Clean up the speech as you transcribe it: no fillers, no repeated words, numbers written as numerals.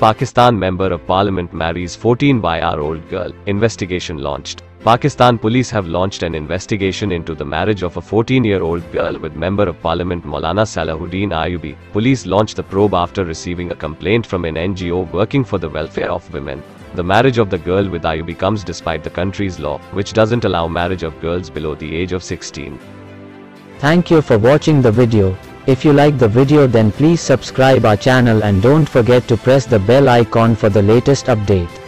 Pakistan Member of Parliament marries 14-year-old girl. Investigation launched. Pakistan police have launched an investigation into the marriage of a 14-year-old girl with Member of Parliament Maulana Salahuddin Ayubi. Police launched the probe after receiving a complaint from an NGO working for the welfare of women. The marriage of the girl with Ayubi comes despite the country's law, which doesn't allow marriage of girls below the age of 16. Thank you for watching the video. If you like the video, then please subscribe our channel and don't forget to press the bell icon for the latest update.